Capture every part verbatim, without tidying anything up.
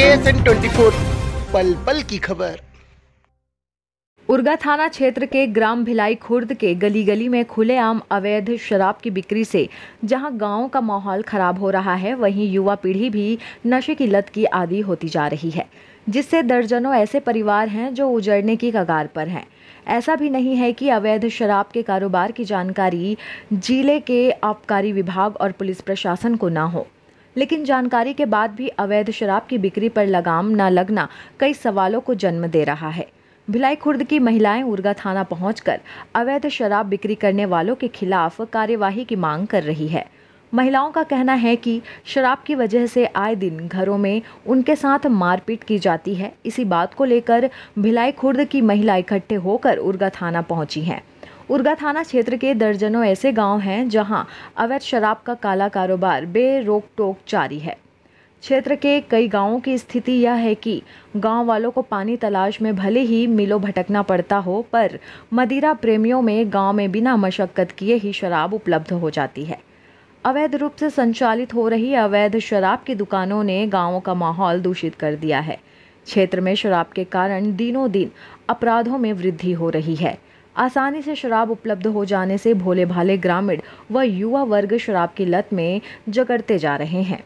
S N twenty four, पल पल की खबर। उरगा थाना क्षेत्र के ग्राम भिलाई खुर्द के गली गली में खुलेआम अवैध शराब की बिक्री से जहां गांव का माहौल खराब हो रहा है, वहीं युवा पीढ़ी भी नशे की लत की आदी होती जा रही है, जिससे दर्जनों ऐसे परिवार हैं जो उजड़ने की कगार पर हैं। ऐसा भी नहीं है कि अवैध शराब के कारोबार की जानकारी जिले के आबकारी विभाग और पुलिस प्रशासन को ना हो, लेकिन जानकारी के बाद भी अवैध शराब की बिक्री पर लगाम न लगना कई सवालों को जन्म दे रहा है। भिलाई खुर्द की महिलाएं उरगा थाना पहुंचकर अवैध शराब बिक्री करने वालों के खिलाफ कार्यवाही की मांग कर रही है। महिलाओं का कहना है कि शराब की वजह से आए दिन घरों में उनके साथ मारपीट की जाती है। इसी बात को लेकर भिलाई खुर्द की महिला इकट्ठे होकर उरगा थाना पहुंची हैं। उरगा थाना क्षेत्र के दर्जनों ऐसे गांव हैं जहां अवैध शराब का काला कारोबार बेरोक टोक जारी है। क्षेत्र के कई गांवों की स्थिति यह है कि गांव वालों को पानी तलाश में भले ही मिलों भटकना पड़ता हो, पर मदिरा प्रेमियों में गांव में बिना मशक्कत किए ही शराब उपलब्ध हो जाती है। अवैध रूप से संचालित हो रही अवैध शराब की दुकानों ने गांवों का माहौल दूषित कर दिया है। क्षेत्र में शराब के कारण दिनों दिन अपराधों में वृद्धि हो रही है। आसानी से शराब उपलब्ध हो जाने से भोले भाले ग्रामीण व युवा वर्ग शराब की लत में जकड़ते जा रहे हैं।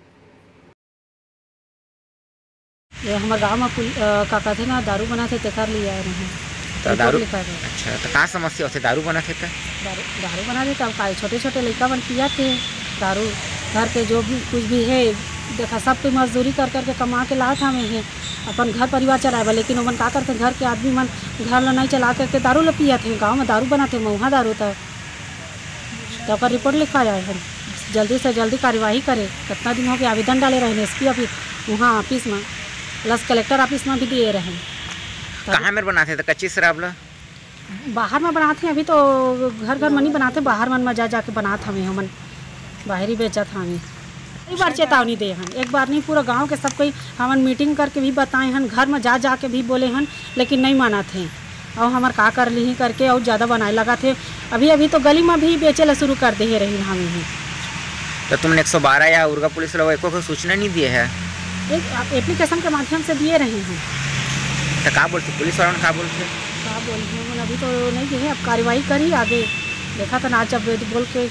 ये हमारे गाँव में काका थे ना, दारू बनाते तेकर लिए आए रहे तो दारू। अच्छा, तो कहाँ समस्या होते दारू बनाते थे? दारू दारू बनाते तब का छोटे छोटे लड़का बन पिया थे दारू। घर के जो भी कुछ भी है देखा सब कोई मजदूरी कर करके कमा के लाए था हमें है अपन घर परिवार चलाए, लेकिन वो मन का करते घर के आदमी मन घर ला नहीं चला करके दारू ला पिया थे। गाँव में दारू बनाते मऊहा दारू था। तो अपन रिपोर्ट लिखवाया है, जल्दी से जल्दी कार्यवाही करे। कितना दिन हो गया आवेदन डाले रहे एस पी ऑफिस वहाँ ऑफिस में प्लस कलेक्टर ऑफिस में भी दिए रहे। कहाँ में बनाते थे कच्ची शराब ला? बाहर में बनाते हैं, अभी तो घर घर में नहीं बनाते, बाहर मन में जा जाके बनाते हमें हमन बाहर ही बेचा था। हमें कई बार चेतावनी दे हन, एक बार नहीं पूरा गांव के सब कोई हमन मीटिंग करके भी बताए हन, घर में जा जा के भी बोले हन, लेकिन नहीं माना थे। और हमार का कर ली करके और ज़्यादा बनाए लगा थे। अभी अभी तो गली में भी बेचे ला शुरू कर दे रही हमें ही। तो तुमने एक सौ बारह या उरगा पुलिस वालों को कोई सूचना नहीं दिए है? एक एप्लीकेशन के माध्यम से दिए रहे हैं। तो क्या बोलते पुलिस वालों ने? क्या बोलते क्या बोलते हैं अभी तो नहीं दिए, अब कार्रवाई करी आगे देखा था ना जब बोल के।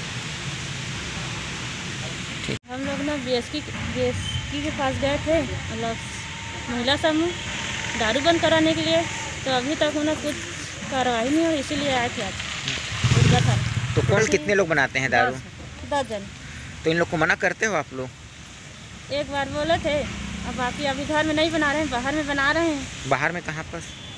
हम लोग ना बी एस की बी एस की के पास गए थे, मतलब महिला समूह दारू बंद कराने के लिए, तो अभी तक उन्हें कुछ कार्रवाई नहीं हुई, इसीलिए आए थे आज। था तो कौन कितने लोग बनाते हैं दारू? दस जन। तो इन लोग को मना करते हो आप लोग? एक बार बोले थे, अब बाकी अभी घर में नहीं बना रहे हैं, बाहर में बना रहे हैं। बाहर में कहाँ पर?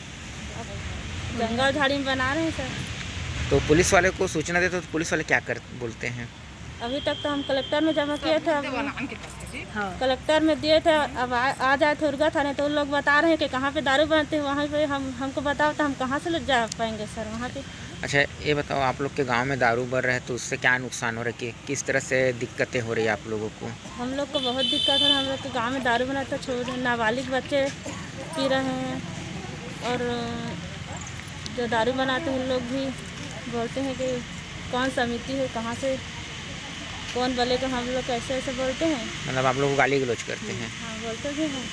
जंगल झाड़ी में बना रहे हैं सर। तो पुलिस वाले को सूचना देते तो पुलिस वाले क्या कर बोलते हैं? अभी तक तो हम कलेक्टर में जमा किए थे, अब हाँ कलेक्टर में दिए थे, अब आ, आ जाए थे उरगा थाने तो उन लोग बता रहे हैं कि कहाँ पे दारू बनते हैं, वहाँ पे हम हमको बताओ तो हम कहाँ से ले जा पाएंगे सर वहाँ पे। अच्छा ये बताओ, आप लोग के गांव में दारू बढ़ रहे है तो उससे क्या नुकसान हो रहा है, कि किस तरह से दिक्कतें हो रही है आप लोगों को? हम लोग को बहुत दिक्कत हो रहा है। हम लोग के गाँव में दारू बनाते छोटे नाबालिग बच्चे पी रहे हैं, और जो दारू बनाते हैं उन लोग भी बोलते हैं कि कौन समिति है, कहाँ से कौन बोले तो हम लोग कैसे ऐसे बोलते हैं, मतलब आप लोग को गाली गलौज करते हैं? हाँ बोलते भी हैं।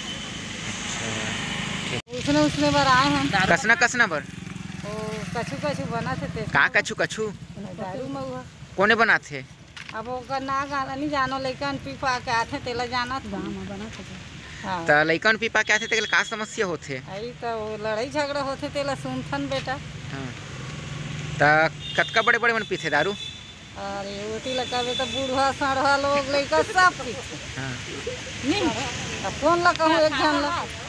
उसने उसने बार आए हैं कसना कसना बर कछु कछु बनाते थे। का कछु कछु दारू में हुआ कोने बनाते? अब ओकर ना गाना नहीं जानो, लेकिन पीपा के आते तेला जाना गाँव में बनाते थे। हाँ तो लइकन पीपा के आते तेला का समस्या होते? आई तो लड़ाई झगड़ा होते तेला सुनथन बेटा। हाँ तो कतका बड़े बड़े मन पीते दारू? अरे ओटी लगावे तो बूढ़ा सड़वा लोग लइका सब पीते। हाँ नहीं अब कौन ला कहूँ एक जन ला।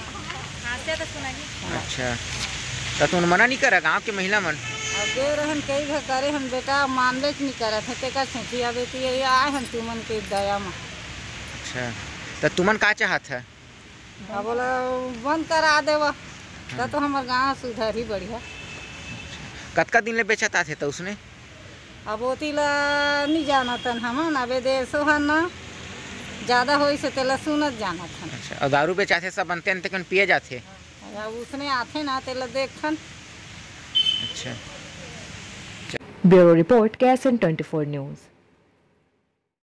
अच्छा तो तुम मना नहीं करा गाँव के महिला मन? अब दे रहन कई घर करे हम बेटा मानबे नहीं करत है, तेका छेटिया बेटी ये आए हम तुमन के दया में। अच्छा तो तुमन का चाहत है? अब बोला बंद करा देवा तो, तो हमारे गाँव सुधर ही बढ़िया। कतका दिन ले बेचता थे तो उसने? अब ओती ला नहीं जाना तन हम अबे देर सो है ना ज़्यादा हो से तेला सुनत जाना था। अच्छा और दारू बेचाते सब बनते हैं तो पिए जाते? उसने आते ना तेला देखन। अच्छा ब्यूरो रिपोर्ट के S N twenty four news.